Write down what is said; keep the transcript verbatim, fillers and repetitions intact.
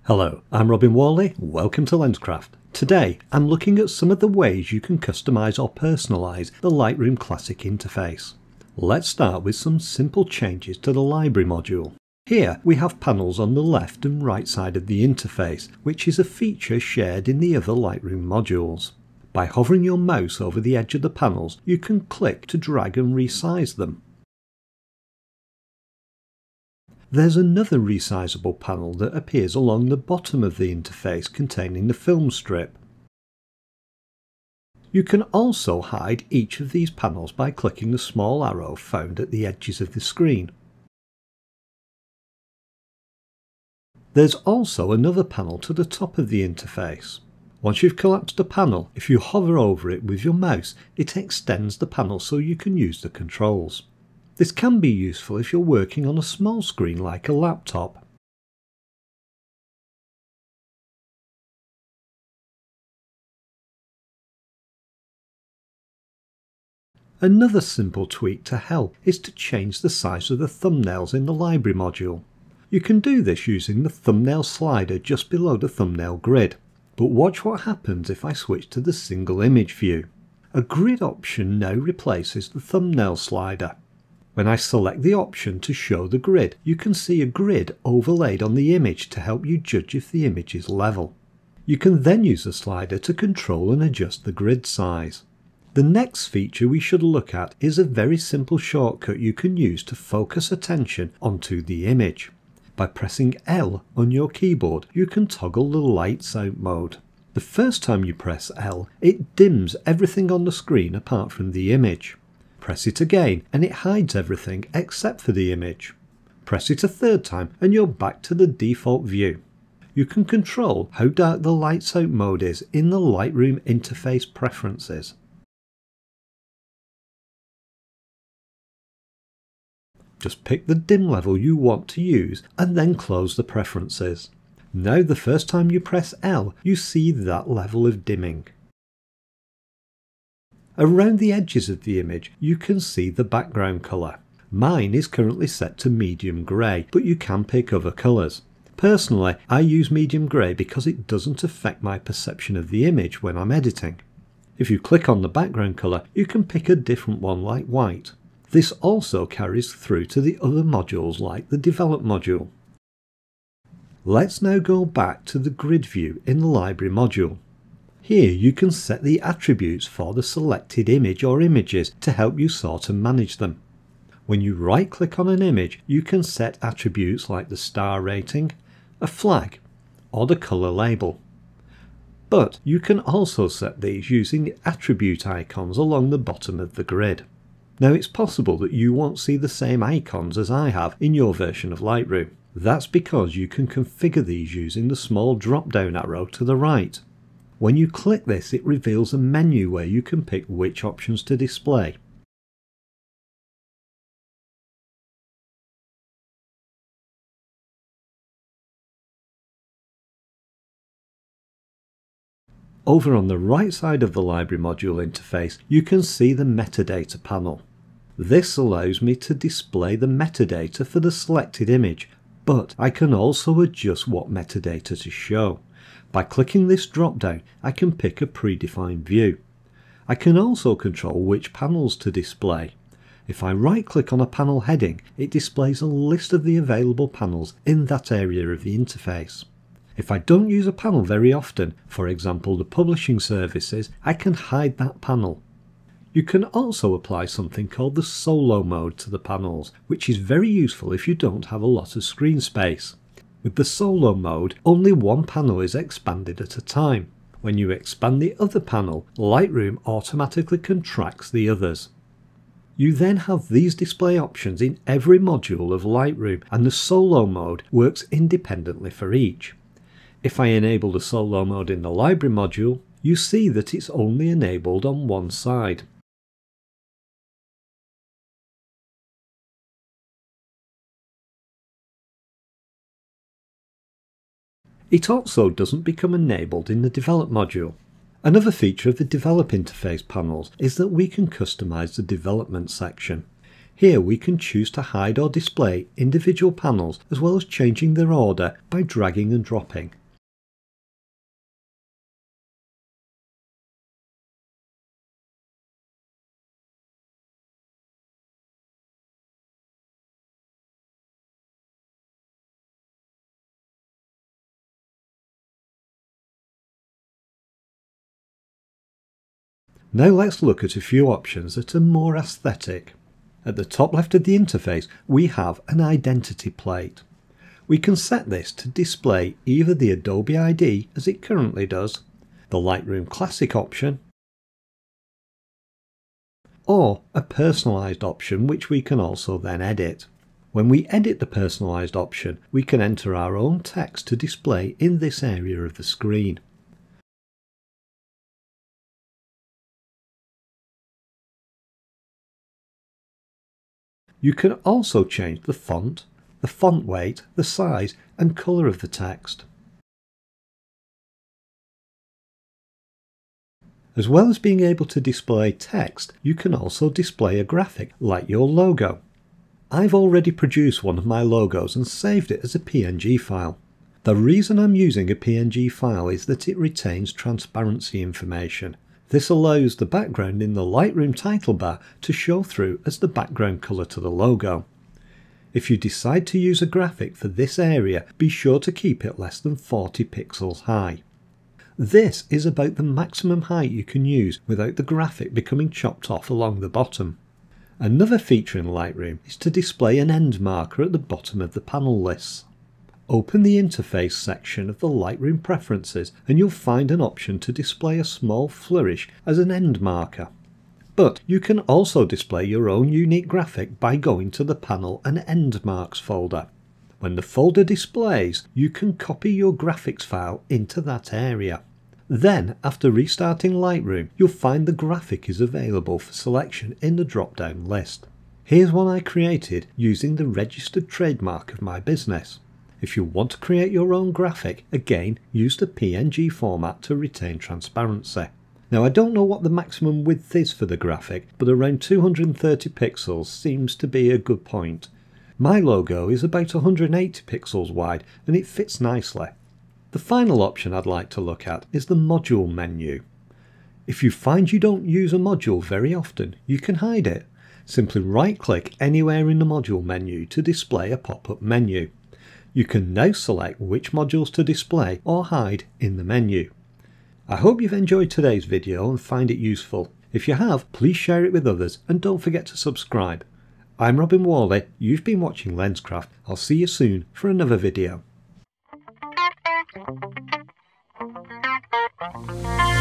Hello, I'm Robin Worley, welcome to Lenscraft. Today I'm looking at some of the ways you can customise or personalise the Lightroom Classic interface. Let's start with some simple changes to the library module. Here we have panels on the left and right side of the interface, which is a feature shared in the other Lightroom modules. By hovering your mouse over the edge of the panels, you can click to drag and resize them. There's another resizable panel that appears along the bottom of the interface containing the film strip. You can also hide each of these panels by clicking the small arrow found at the edges of the screen. There's also another panel to the top of the interface. Once you've collapsed a panel, if you hover over it with your mouse, it extends the panel so you can use the controls. This can be useful if you're working on a small screen like a laptop. Another simple tweak to help is to change the size of the thumbnails in the library module. You can do this using the thumbnail slider just below the thumbnail grid. But watch what happens if I switch to the single image view. A grid option now replaces the thumbnail slider. When I select the option to show the grid, you can see a grid overlaid on the image to help you judge if the image is level. You can then use the slider to control and adjust the grid size. The next feature we should look at is a very simple shortcut you can use to focus attention onto the image. By pressing L on your keyboard, you can toggle the lights out mode. The first time you press L, it dims everything on the screen apart from the image. Press it again and it hides everything except for the image. Press it a third time and you're back to the default view. You can control how dark the lights out mode is in the Lightroom interface preferences. Just pick the dim level you want to use and then close the preferences. Now the first time you press L, you see that level of dimming. Around the edges of the image, you can see the background colour. Mine is currently set to medium grey, but you can pick other colours. Personally, I use medium grey because it doesn't affect my perception of the image when I'm editing. If you click on the background colour, you can pick a different one like white. This also carries through to the other modules like the Develop module. Let's now go back to the grid view in the Library module. Here you can set the attributes for the selected image or images to help you sort and manage them. When you right click on an image, you can set attributes like the star rating, a flag, or the colour label. But you can also set these using the attribute icons along the bottom of the grid. Now it's possible that you won't see the same icons as I have in your version of Lightroom. That's because you can configure these using the small drop down arrow to the right. When you click this, it reveals a menu where you can pick which options to display. Over on the right side of the Library module interface, you can see the metadata panel. This allows me to display the metadata for the selected image, but I can also adjust what metadata to show. By clicking this drop down, I can pick a predefined view. I can also control which panels to display. If I right click on a panel heading, it displays a list of the available panels in that area of the interface. If I don't use a panel very often, for example the publishing services, I can hide that panel. You can also apply something called the solo mode to the panels, which is very useful if you don't have a lot of screen space. With the solo mode, only one panel is expanded at a time. When you expand the other panel, Lightroom automatically contracts the others. You then have these display options in every module of Lightroom, and the solo mode works independently for each. If I enable the solo mode in the Library module, you see that it's only enabled on one side. It also doesn't become enabled in the Develop module. Another feature of the Develop interface panels is that we can customize the development section. Here we can choose to hide or display individual panels as well as changing their order by dragging and dropping. Now let's look at a few options that are more aesthetic. At the top left of the interface we have an identity plate. We can set this to display either the Adobe I D as it currently does, the Lightroom Classic option, or a personalised option which we can also then edit. When we edit the personalised option, we can enter our own text to display in this area of the screen. You can also change the font, the font weight, the size and colour of the text. As well as being able to display text, you can also display a graphic like your logo. I've already produced one of my logos and saved it as a P N G file. The reason I'm using a P N G file is that it retains transparency information. This allows the background in the Lightroom title bar to show through as the background colour to the logo. If you decide to use a graphic for this area, be sure to keep it less than forty pixels high. This is about the maximum height you can use without the graphic becoming chopped off along the bottom. Another feature in Lightroom is to display an end marker at the bottom of the panel lists. Open the Interface section of the Lightroom Preferences and you'll find an option to display a small flourish as an end marker. But you can also display your own unique graphic by going to the Panel and End Marks folder. When the folder displays, you can copy your graphics file into that area. Then, after restarting Lightroom, you'll find the graphic is available for selection in the drop-down list. Here's one I created using the registered trademark of my business. If you want to create your own graphic, again use the P N G format to retain transparency. Now I don't know what the maximum width is for the graphic, but around two hundred thirty pixels seems to be a good point. My logo is about one hundred eighty pixels wide and it fits nicely. The final option I'd like to look at is the module menu. If you find you don't use a module very often, you can hide it. Simply right click anywhere in the module menu to display a pop-up menu. You can now select which modules to display or hide in the menu. I hope you've enjoyed today's video and find it useful. If you have, please share it with others and don't forget to subscribe. I'm Robin Worley, you've been watching Lenscraft. I'll see you soon for another video.